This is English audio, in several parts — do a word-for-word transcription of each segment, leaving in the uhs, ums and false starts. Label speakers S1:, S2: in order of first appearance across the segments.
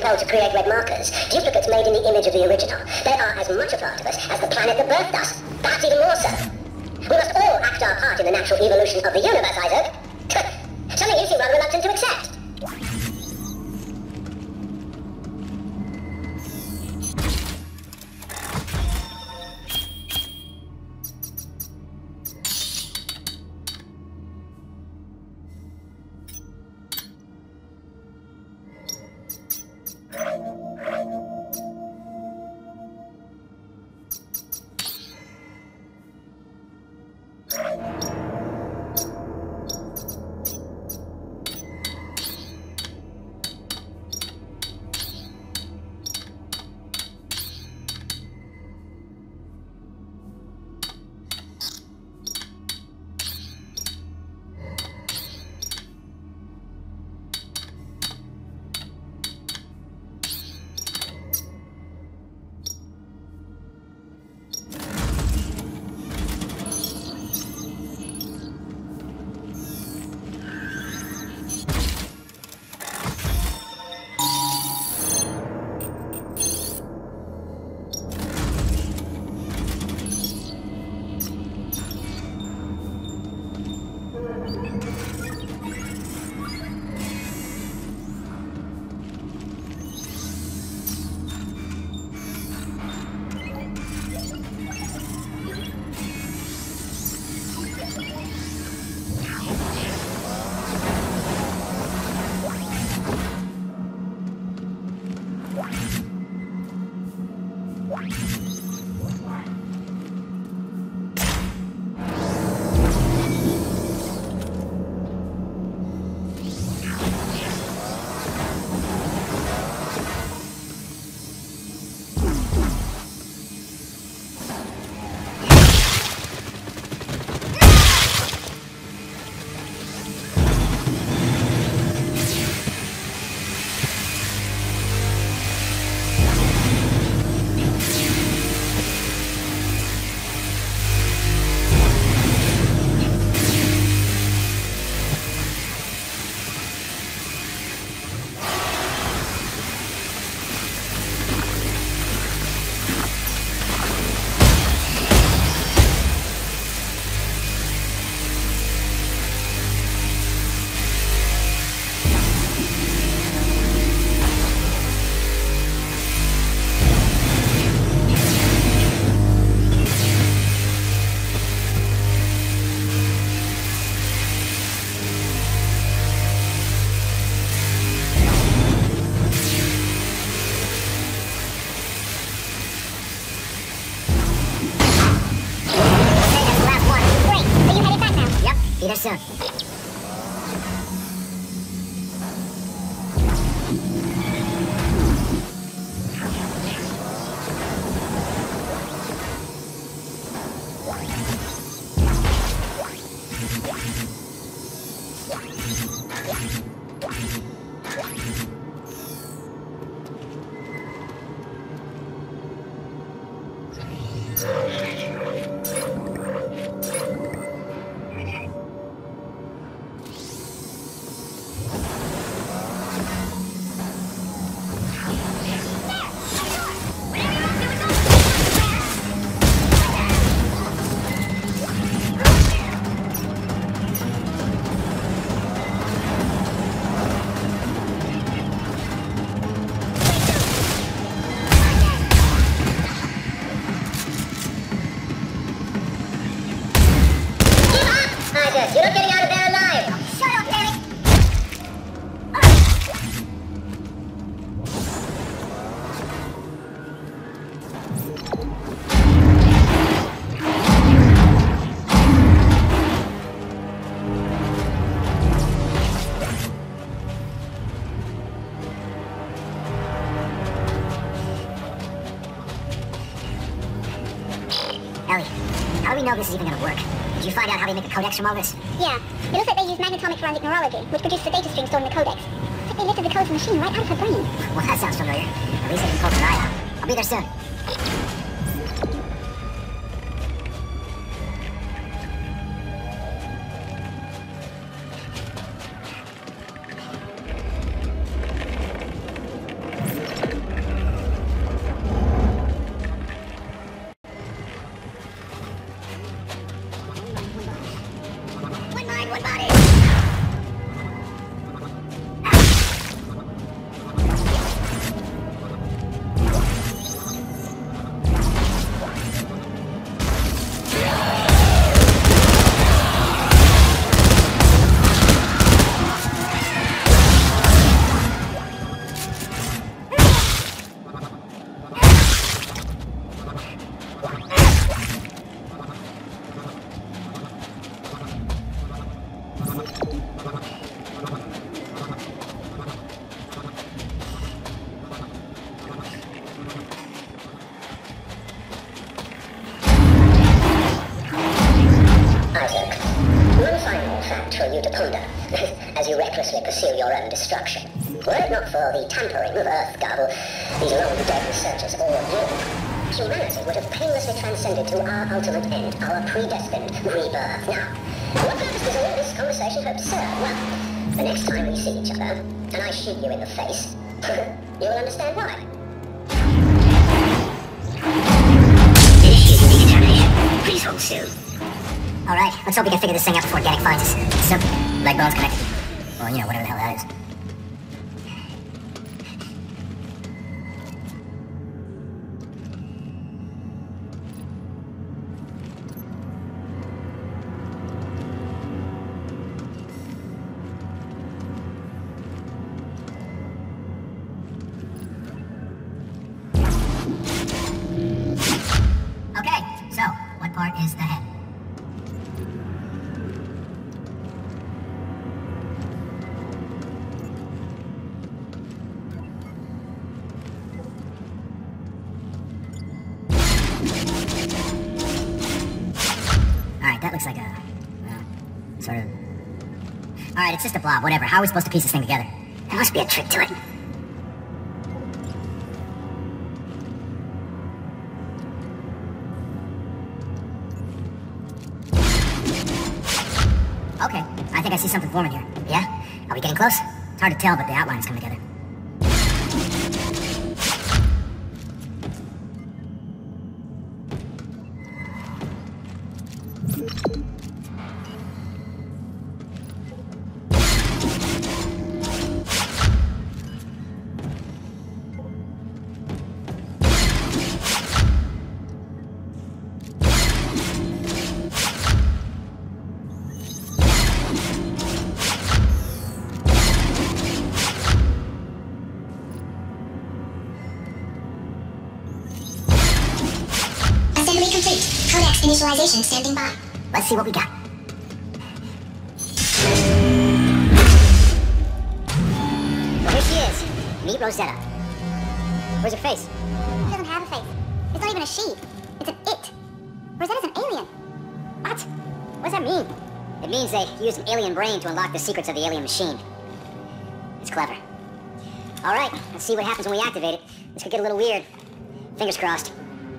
S1: compelled to create red markers, duplicates made in the image of the original. They are as much a part of us as the planet that birthed us, perhaps even more so. We must all act our part in the natural evolution of the universe, Isaac. Something you seem rather reluctant to accept.
S2: Be there soon.
S1: You're not getting out of there alive!
S2: Shut up, Eric! Ellie, how do we know this is even gonna work? Did you find out how they make a codex from all this?
S3: Yeah. It looks like they use magnetomic forensic neurology, which produces the data stream stored in the codex. It's like they lifted the code from the machine right out of her brain.
S2: Well, that sounds familiar. At least I can poke an eye out. I'll be there soon.
S1: you to ponder as you recklessly pursue your own destruction. Were it not for the tampering of Earth Garble, these long dead researchers, or you, humanity would have painlessly transcended to our ultimate end, our predestined rebirth. Now, what purpose does all this conversation hope to serve? Well, the next time we see each other, and I shoot you in the face, you will understand why. Initiating decontamination. Please hold soon.
S2: Alright, let's hope we can figure this thing out before Danik finds us. Simple. Leg bones connected. Or, you know, whatever the hell that is. Okay, so, what part is the head? Alright, that looks like a... well, sort of... Alright, it's just a blob, whatever. How are we supposed to piece this thing together? There must be a trick to it. Okay, I think I see something forming here. Yeah? Are we getting close? It's hard to tell, but the outlines come together.
S3: Assembly complete. Codex initialization standing by.
S2: Let's see what we got. Well, here she is. Meet Rosetta. Where's her face?
S3: She doesn't have a face. It's not even a she. It's an it. Rosetta's an alien.
S2: What? What does that mean? It means they used an alien brain to unlock the secrets of the alien machine. It's clever. Alright, let's see what happens when we activate it. This could get a little weird. Fingers crossed.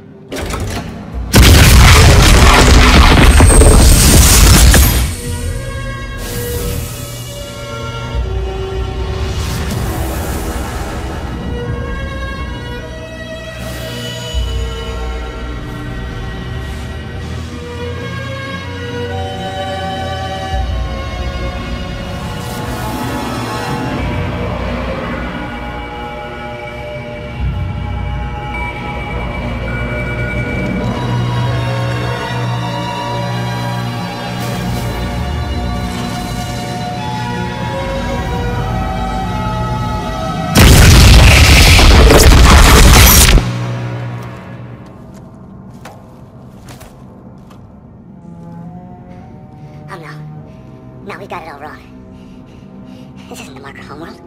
S2: Oh no. No, we got it all wrong. This isn't the marker homeworld.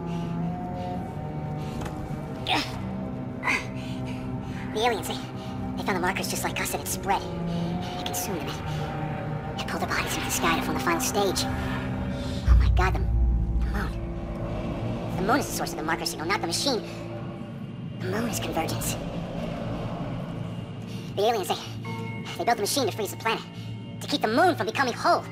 S2: The aliens, they, they found the markers just like us and it spread. It consumed them. It, it pulled their bodies into the sky to form the final stage. Oh my god, the, the moon. The moon is the source of the marker signal, not the machine. The moon is convergence. The aliens, they, they built the machine to freeze the planet. To keep the moon from becoming whole.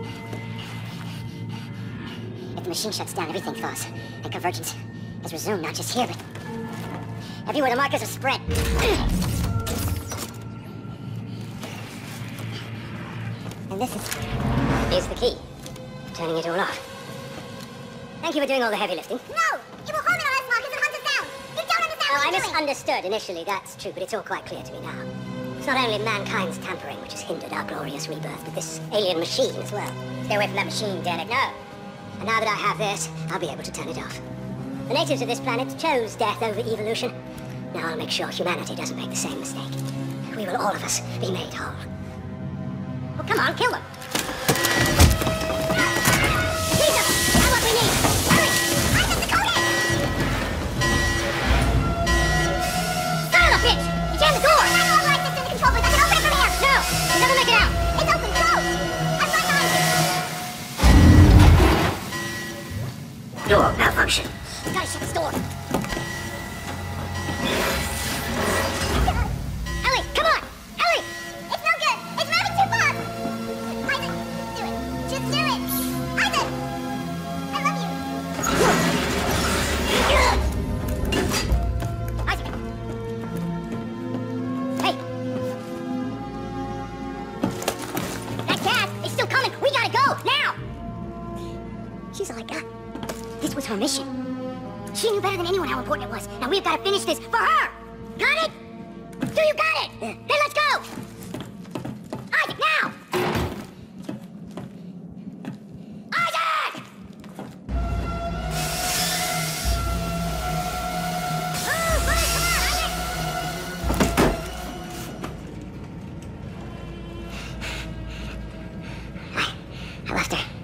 S2: If the machine shuts down, everything thaws. And convergence has resumed, not just here, but everywhere the markers have spread. And this is... is the key. Turning it all off. Thank you for doing all the heavy lifting.
S3: No! You will harmonize markers and hunt us down! You don't understand
S2: Oh,
S3: what
S2: I
S3: you're doing!
S2: misunderstood initially, that's true, but it's all quite clear to me now. It's not only mankind's tampering which has hindered our glorious rebirth, but this alien machine as well. Stay away from that machine, Danik. No! And now that I have this, I'll be able to turn it off. The natives of this planet chose death over evolution. Now I'll make sure humanity doesn't make the same mistake. We will all of us be made whole. Oh, come on, kill them! Jesus! We have what we need! Hurry! I got the codex! Son of a bitch! You jammed the door!
S3: I know I'm right, system control booth. I can open it from here!
S2: No! You'll never make it out!
S3: It's open, close! I'm right behind you!
S2: to a mission. She knew better than anyone how important it was. Now we've got to finish this for her! Got it? Do you got it? Yeah. Then let's go! Isaac, now! Isaac! Oh, buddy, come on, Isaac! I, I left her.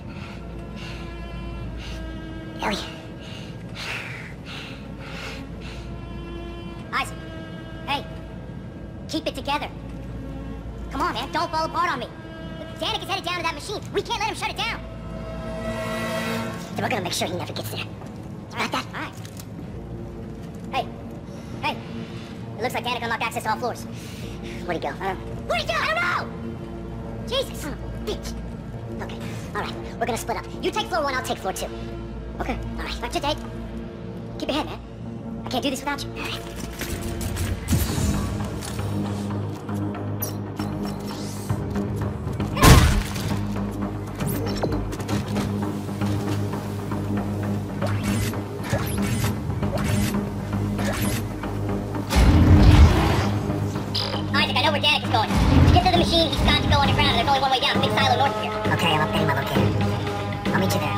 S2: Ellie. Isaac. Hey. Keep it together. Come on, man. Don't fall apart on me. Danik is headed down to that machine. We can't let him shut it down. So we're gonna make sure he never gets there. All right, that? All right. Hey. Hey. It looks like Danik unlocked access to all floors. Where'd he go? Uh, where'd he go? I don't know! Jesus, son of a bitch. Okay. All right. We're gonna split up. You take floor one, I'll take floor two. Okay. All right. Watch your date. Keep your head, man. I can't do this without you. All right. Isaac, I know where Danik is going. To get to the machine, he's got to go underground. There's only one way down. Big silo north of here. Okay, I'm updating my locator. I'll meet you there.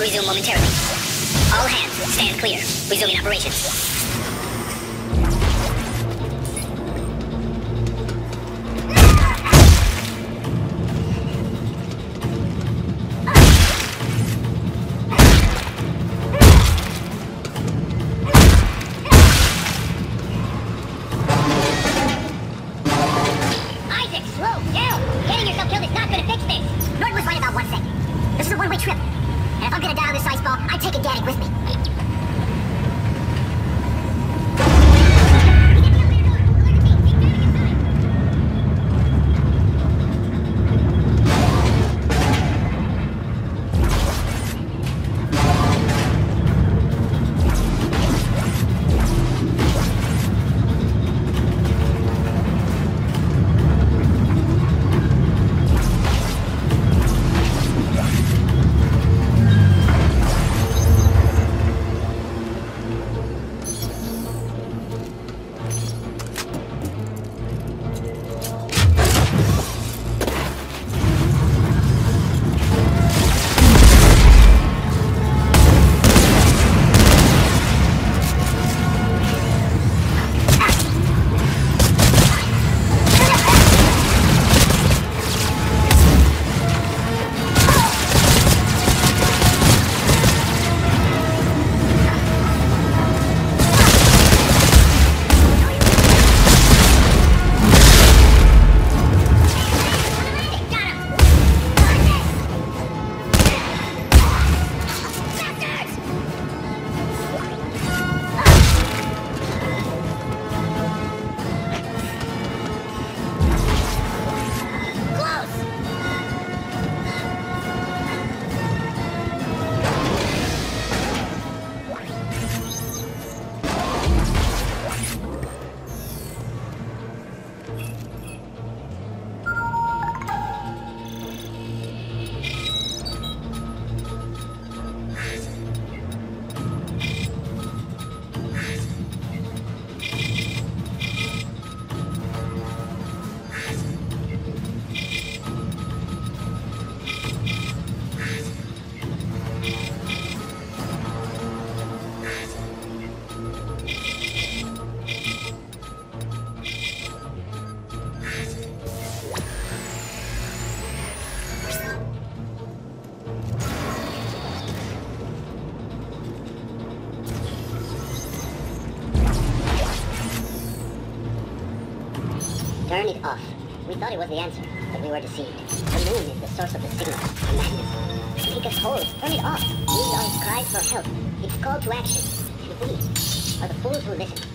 S2: resume momentarily. All hands, stand clear. Resuming operations.
S1: Turn it off. We thought it was the answer, but we were deceived. The moon is the source of the signal, a magnet. Make us whole. Turn it off. These are its cries for help. Its call to action. And we are the fools who listen.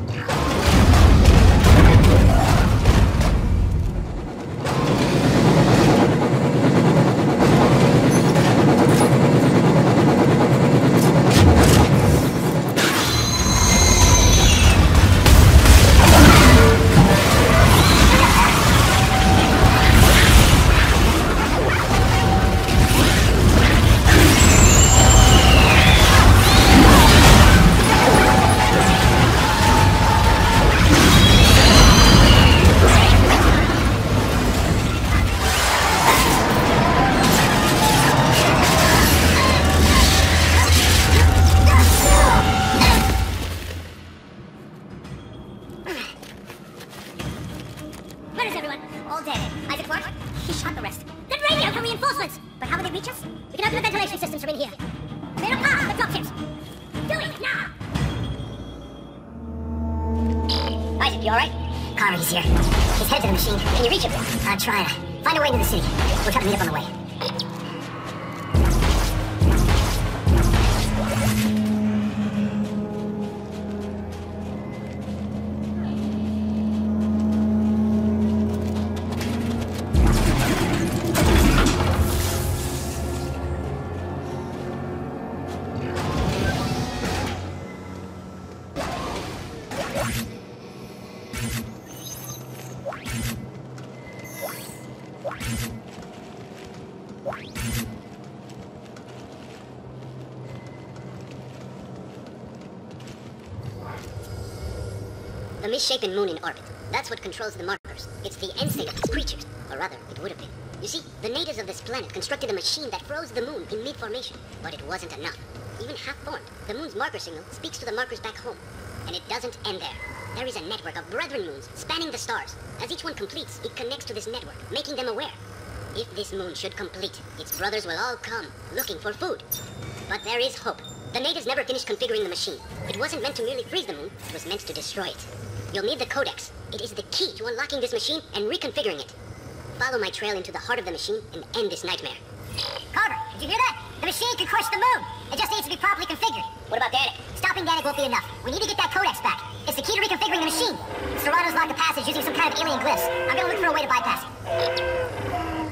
S2: Where is everyone? All dead. Isaac Clarke? He shot the rest. Then radio for reinforcements! But how will they reach us? We can open the ventilation systems from in here. Clear up ah, the drop ships! Do it, now! Isaac, you alright? Carver, he's here. He's headed to the machine. Can you reach him? I'm trying. Find a way into the city. We'll try to meet up on the way. The misshapen moon in orbit. That's what controls the markers. It's the end state of these creatures. Or rather, it would have been. You see, the natives of this planet constructed a machine that froze the moon in mid-formation. But it wasn't enough. Even half-formed, the moon's marker signal speaks to the markers back home. And it doesn't end there. There is a network of brethren moons spanning the stars. As each one completes, it connects to this network, making them aware. If this moon should complete, its brothers will all come, looking for food. But there is hope. The natives never finished configuring the machine. It wasn't meant to merely freeze the moon, it was meant to destroy it. You'll need the Codex. It is the key to unlocking this machine and reconfiguring it. Follow my trail into the heart of the machine and end this nightmare.
S3: Carver, did you hear that? The machine can crush the moon. It just needs to be properly configured.
S2: What about Danik?
S3: Stopping Danik won't be enough. We need to get that Codex back. It's the key to reconfiguring the machine. Serrano's locked the passage using some kind of alien glyphs. I'm gonna look for a way to bypass it.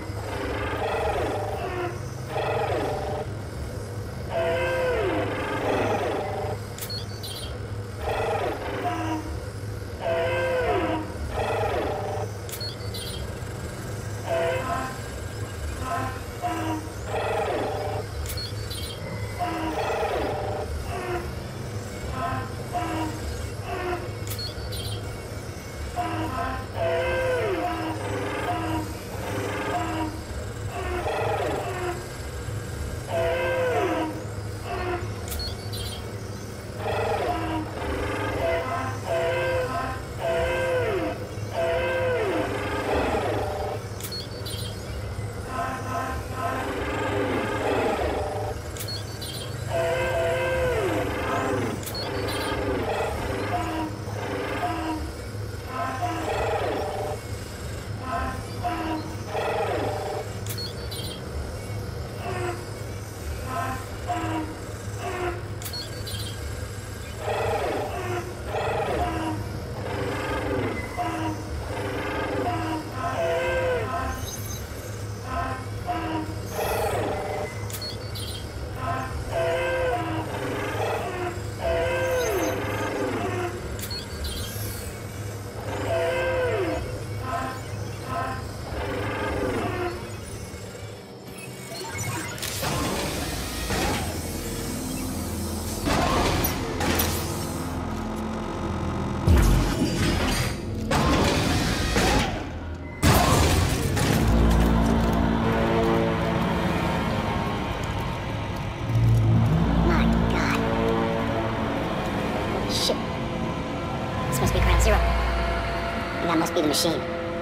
S2: That must be the machine.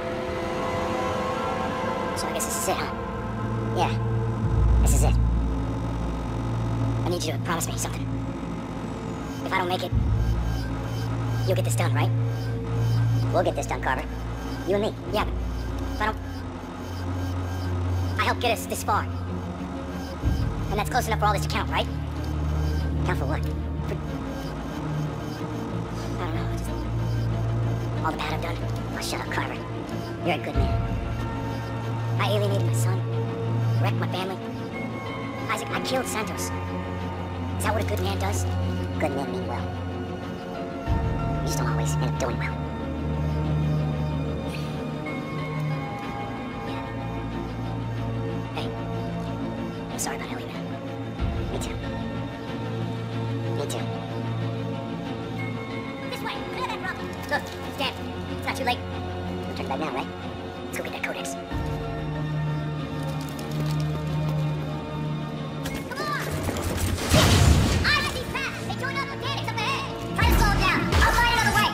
S2: So I guess this is it, huh? Yeah, this is it. I need you to promise me something. If I don't make it, you'll get this done, right? We'll get this done, Carver. You and me, yeah, but if I don't... I helped get us this far. And that's close enough for all this to count, right? Count for what? For... I don't know, just... all the bad I've done? Oh, shut up, Carver. You're a good man. I alienated my son, wrecked my family. Isaac, I killed Santos. Is that what a good man does?
S1: Good men mean well.
S2: You just don't always end up doing well. Yeah. Hey, I'm sorry about Ellie, man.
S1: Me too. Me too.
S3: This way, clear that rubble.
S2: Look, it's Dan. It's not too late.
S1: We'll turn back now, right?
S2: Let's go get that codex.
S3: Come on! Isaac, he's fast! They joined up with Danix up ahead! Try to slow him down. I'll find another way!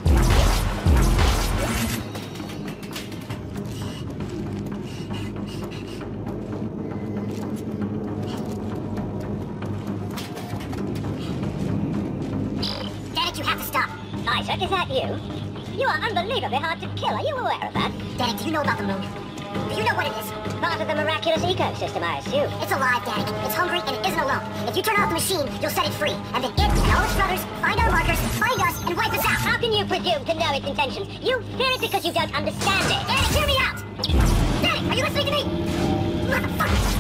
S3: Danix, you have to stop!
S2: Isaac, is that you? You are unbelievably hard to kill. Are you aware of that?
S3: Danix, do you know about the moon? Do you know what it is?
S2: Part of the miraculous ecosystem, I assume.
S3: It's alive, Danny. It's hungry and it isn't alone. If you turn off the machine, you'll set it free. And then it and all its brothers find our markers, find us, and wipe us out.
S2: How can you presume to know its intentions? You fear it because you don't understand it.
S3: Danny, hear me out! Danny, are you listening to me? Motherfucker!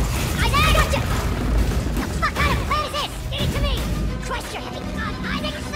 S3: Isaac!